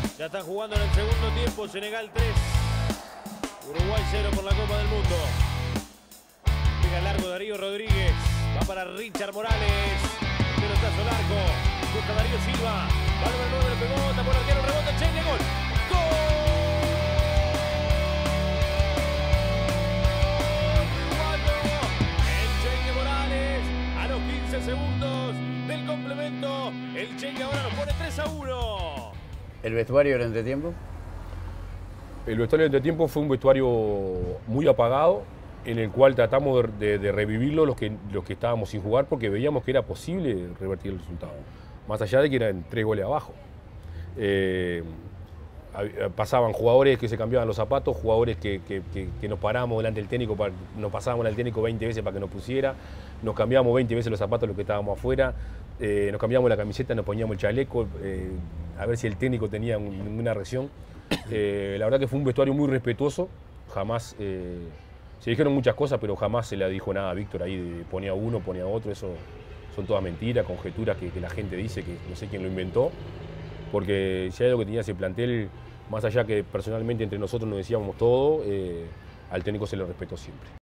Ya está jugando en el segundo tiempo. Senegal 3, Uruguay 0 por la Copa del Mundo. Llega largo Darío Rodríguez. Va para Richard Morales. Pelotazo al arco. Busca Darío Silva. Va el 9, le pegó. Tapó el arquero. Rebote. Cheque. Gol. ¡Gol! A los 15 segundos del complemento, el Cheque ahora nos pone 3-1. ¿El vestuario del entretiempo? El vestuario del entretiempo fue un vestuario muy apagado, en el cual tratamos de revivirlo los que estábamos sin jugar, porque veíamos que era posible revertir el resultado, más allá de que eran 3 goles abajo. Pasaban jugadores que se cambiaban los zapatos, jugadores que nos parábamos delante del técnico, nos pasábamos al técnico 20 veces para que nos pusiera, nos cambiábamos 20 veces los zapatos los que estábamos afuera, nos cambiábamos la camiseta, nos poníamos el chaleco, a ver si el técnico tenía ninguna reacción. La verdad que fue un vestuario muy respetuoso, jamás, se dijeron muchas cosas, pero jamás se le dijo nada a Víctor ahí, ponía uno, ponía otro, eso son todas mentiras, conjeturas que la gente dice, que no sé quién lo inventó, porque si hay algo que tenía ese plantel, más allá que personalmente entre nosotros nos decíamos todo, al técnico se lo respetó siempre.